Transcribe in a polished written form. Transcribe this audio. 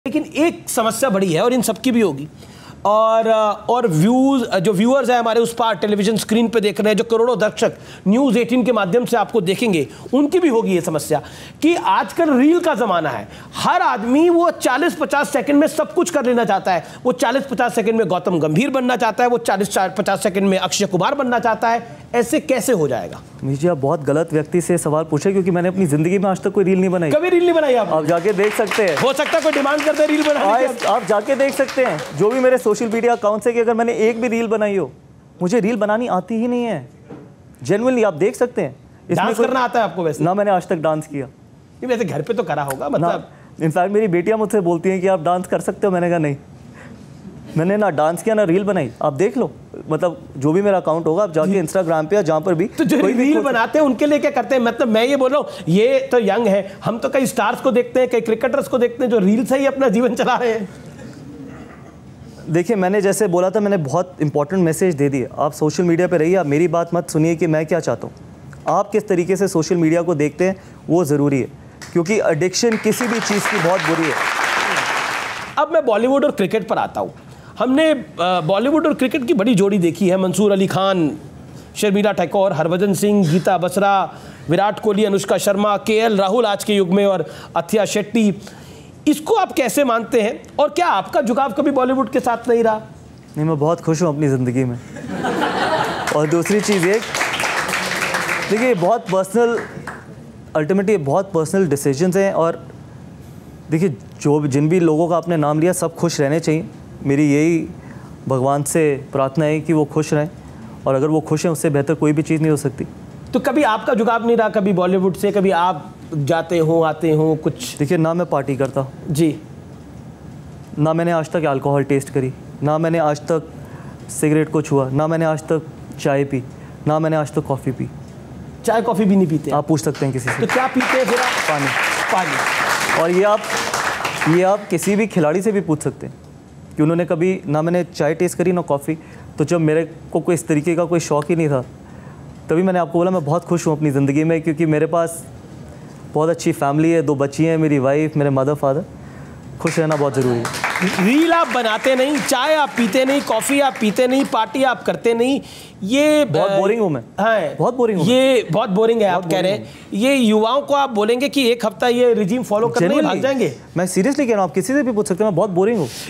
लेकिन एक समस्या बड़ी है और इन सबकी भी होगी और जो व्यूअर्स हैं हमारे उस पार टेलीविजन स्क्रीन पे देख रहे हैं, जो करोड़ों दर्शक न्यूज़ 18 के माध्यम से आपको देखेंगे, उनकी भी होगी ये समस्या कि आजकल रील का ज़माना है। हर आदमी वो 40-50 सेकंड में सब कुछ कर लेना चाहता है। वो 40-50 सेकंड में गौतम गंभीर बनना चाहता है, वो 40-50 सेकंड में अक्षय कुमार बनना चाहता है। ऐसे कैसे हो जाएगा? जी आप बहुत गलत व्यक्ति से सवाल पूछे, क्योंकि मैंने अपनी ज़िंदगी में आज तक कोई रील नहीं बनाई। कभी रील नहीं बनाई आप जाके देख सकते हैं। हो सकता है कोई डिमांड करते हैं रील बनाने की। आप जाके देख सकते हैं जो भी मेरे सोशल मीडिया अकाउंट से कि अगर मैंने एक भी रील बनाई हो, मुझे रील बनानी आती ही नहीं है। जेन्युइनली आप देख सकते हैं। डांस करना आता है आपको? वैसे ना मैंने आज तक डांस किया। वैसे घर पे तो करा होगा मतलब। इनफैक्ट मेरी बेटियां मुझसे बोलती हैं कि आप डांस कर सकते हो। मैंने कहा नहीं, मैंने ना डांस किया ना रील बनाई। आप देख लो, मतलब जो भी मेरा अकाउंट होगा, आप जाके इंस्टाग्राम पे या जहाँ पर भी तो जो रील बनाते हैं उनके लिए क्या करते हैं? मतलब मैं ये बोल रहा हूँ, ये तो यंग है, हम तो कई स्टार्स को देखते हैं, कई क्रिकेटर्स को देखते हैं जो रील से ही अपना जीवन चला रहे हैं। देखिए, मैंने जैसे बोला था, मैंने बहुत इंपॉर्टेंट मैसेज दे दिए। आप सोशल मीडिया पे रहिए, आप मेरी बात मत सुनिए कि मैं क्या चाहता हूँ। आप किस तरीके से सोशल मीडिया को देखते हैं वो ज़रूरी है, क्योंकि एडिक्शन किसी भी चीज़ की बहुत बुरी है। अब मैं बॉलीवुड और क्रिकेट पर आता हूँ। हमने बॉलीवुड और क्रिकेट की बड़ी जोड़ी देखी है। मंसूर अली खान, शर्मिला टैगोर, हरभजन सिंह, गीता बसरा, विराट कोहली, अनुष्का शर्मा, केएल राहुल आज के युग में, और अथिया शेट्टी। इसको आप कैसे मानते हैं और क्या आपका झुकाव कभी बॉलीवुड के साथ नहीं रहा? नहीं, मैं बहुत खुश हूँ अपनी ज़िंदगी में। और दूसरी चीज़ ये, देखिए बहुत पर्सनल, अल्टीमेटली बहुत पर्सनल डिसीजंस हैं। और देखिए जिन भी लोगों का आपने नाम लिया, सब खुश रहने चाहिए। मेरी यही भगवान से प्रार्थना है कि वो खुश रहें, और अगर वो खुश हैं उससे बेहतर कोई भी चीज़ नहीं हो सकती। तो कभी आपका झुकाव नहीं रहा कभी बॉलीवुड से? कभी आप जाते हो आते हो कुछ? देखिए, ना मैं पार्टी करता हूँ जी, ना मैंने आज तक अल्कोहल टेस्ट करी, ना मैंने आज तक सिगरेट को छुआ, ना मैंने आज तक चाय पी, ना मैंने आज तक कॉफ़ी पी। चाय कॉफ़ी भी नहीं पीते? आप पूछ सकते हैं किसी से। तो क्या पीते हैं फिर आप? पानी। पानी। और ये आप किसी भी खिलाड़ी से भी पूछ सकते हैं कि उन्होंने कभी, ना मैंने चाय टेस्ट करी ना कॉफ़ी। तो जब मेरे को कोई इस तरीके का कोई शौक़ ही नहीं था, तभी मैंने आपको बोला मैं बहुत खुश हूँ अपनी ज़िंदगी में, क्योंकि मेरे पास बहुत अच्छी फैमिली है, 2 बच्ची हैं, मेरी वाइफ, मेरे मदर फादर। खुश रहना बहुत ज़रूरी है। रील आप बनाते नहीं, चाय आप पीते नहीं, कॉफ़ी आप पीते नहीं, पार्टी आप करते नहीं, ये बहुत बोरिंग हूँ मैं। हाँ, बहुत बोरिंग हूँ। ये बहुत बोरिंग है आप कह रहे हैं। ये युवाओं को आप बोलेंगे कि एक हफ्ता ये रिजीम फॉलो करने ही भाग जाएंगे? मैं सीरियसली कह रहा हूँ, आप किसी से भी पूछ सकते हैं, मैं बहुत बोरिंग हूँ।